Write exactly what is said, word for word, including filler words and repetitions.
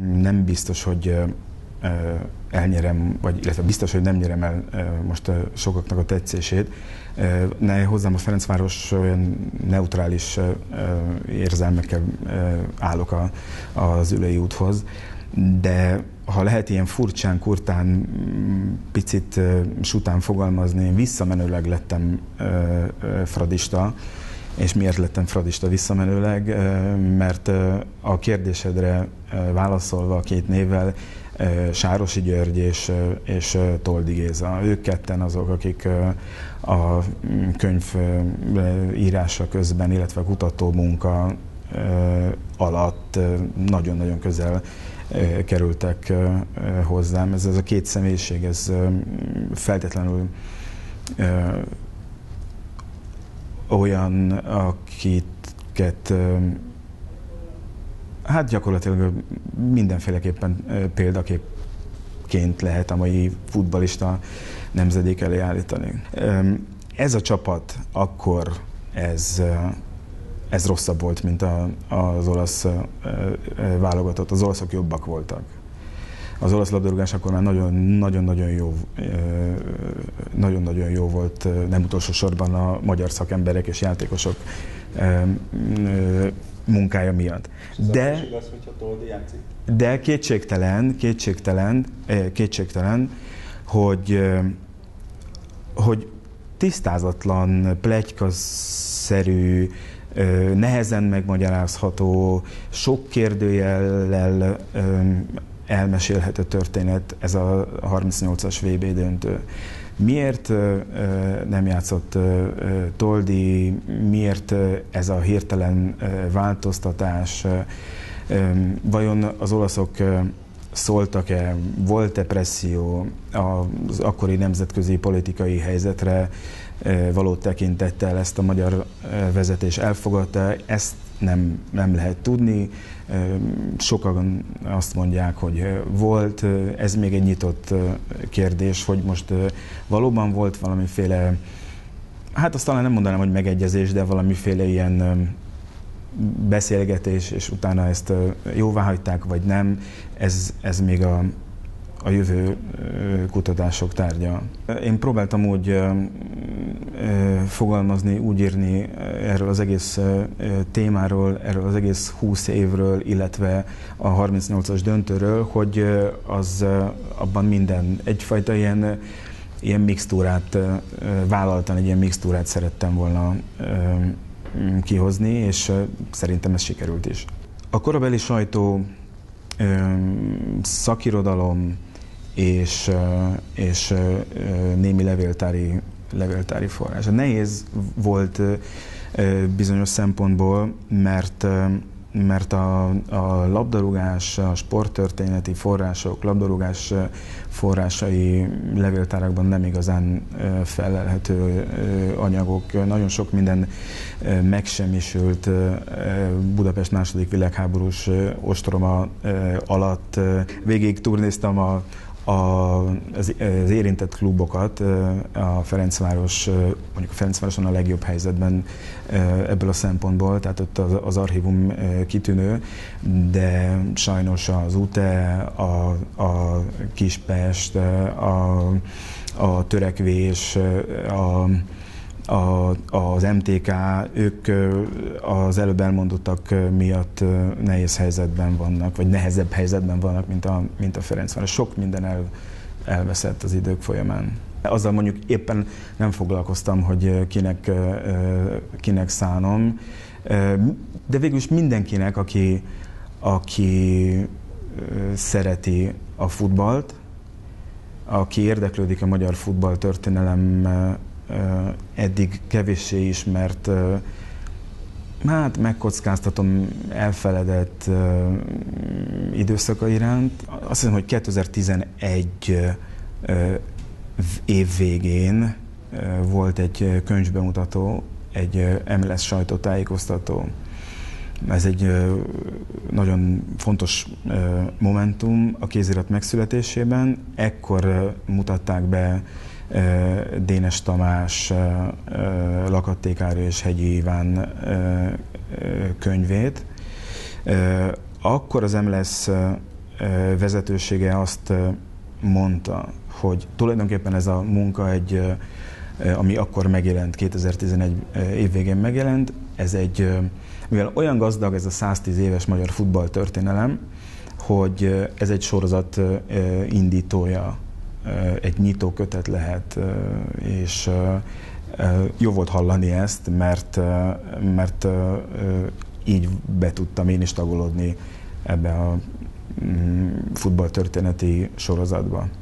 Nem biztos, hogy elnyerem, vagy illetve biztos, hogy nem nyerem el most sokaknak a tetszését. Ne, hozzám a Ferencváros olyan neutrális érzelmekkel állok a, az Üllői úthoz, de ha lehet ilyen furcsán, kurtán, picit sután fogalmazni, én visszamenőleg lettem fradista. És miért lettem fradista visszamenőleg? Mert a kérdésedre válaszolva a két névvel, Sárosi György és, és Toldy Géza. Ők ketten azok, akik a könyv írása közben, illetve a kutató munka alatt nagyon-nagyon közel kerültek hozzám. Ez, ez a két személyiség, ez feltétlenül olyan, akiket hát gyakorlatilag mindenféleképpen példaképként lehet a mai futballista nemzedék elé állítani. Ez a csapat akkor ez, ez rosszabb volt, mint a, az olasz válogatott. Az olaszok jobbak voltak. Az olasz labdarúgás akkor már nagyon-nagyon jó, nagyon-nagyon jó volt, nem utolsó sorban a magyar szakemberek és játékosok munkája miatt. De, de kétségtelen, kétségtelen, kétségtelen, hogy, hogy tisztázatlan, pletykaszerű, nehezen megmagyarázható, sok kérdőjellel elmesélhető történet ez a harmincnyolcas vé bé döntő. Miért nem játszott Toldy, miért ez a hirtelen változtatás, vajon az olaszok szóltak-e, volt-e presszió az akkori nemzetközi politikai helyzetre való tekintettel, ezt a magyar vezetés elfogadta, ezt nem, nem lehet tudni. Sokan azt mondják, hogy volt, ez még egy nyitott kérdés, hogy most valóban volt valamiféle, hát azt talán nem mondanám, hogy megegyezés, de valamiféle ilyen beszélgetés, és utána ezt jóvá hagyták, vagy nem, ez, ez még a, a jövő kutatások tárgya. Én próbáltam úgy fogalmazni, úgy írni erről az egész témáról, erről az egész húsz évről, illetve a harmincnyolcas döntőről, hogy az abban minden egyfajta ilyen, ilyen mixtúrát vállaltan, egy ilyen mixtúrát szerettem volna kihozni, és szerintem ez sikerült is. A korabeli sajtó, szakirodalom és, és némi levéltári, levéltári forrás. Nehéz volt bizonyos szempontból, mert, mert a, a labdarúgás, a sporttörténeti források, labdarúgás forrásai levéltárakban nem igazán felelhető anyagok. Nagyon sok minden megsemmisült Budapest második világháborús ostroma alatt. Végig turnéztam a A, az, az érintett klubokat, a Ferencváros, mondjuk a Ferencvároson a legjobb helyzetben ebből a szempontból, tehát ott az, az archívum kitűnő, de sajnos az u té e, a, a Kispest, a, a Törekvés, a A, az em té ká, ők az előbb elmondottak miatt nehéz helyzetben vannak, vagy nehezebb helyzetben vannak, mint a, mint a Ferencváros. Sok minden el, elveszett az idők folyamán. Azzal mondjuk éppen nem foglalkoztam, hogy kinek, kinek szánom, de végülis mindenkinek, aki, aki szereti a futballt, aki érdeklődik a magyar futballtörténelem eddig kevéssé ismert, hát megkockáztatom, elfeledett időszaka iránt. Azt hiszem, hogy kétezer-tizenegy év végén volt egy könyvbemutató, egy em el es sajtótájékoztató. Ez egy nagyon fontos momentum a kézirat megszületésében. Ekkor mutatták be Dénes Tamás, Lakaté Károly és Hegyi Iván könyvét. Akkor az em el es vezetősége azt mondta, hogy tulajdonképpen ez a munka egy, ami akkor megjelent, kétezer-tizenegy év végén megjelent, ez egy, mivel olyan gazdag ez a száztíz éves magyar futballtörténelem, hogy ez egy sorozat indítója, egy nyitó kötet lehet, és jó volt hallani ezt, mert, mert így be tudtam én is tagolódni ebbe a futballtörténeti sorozatba.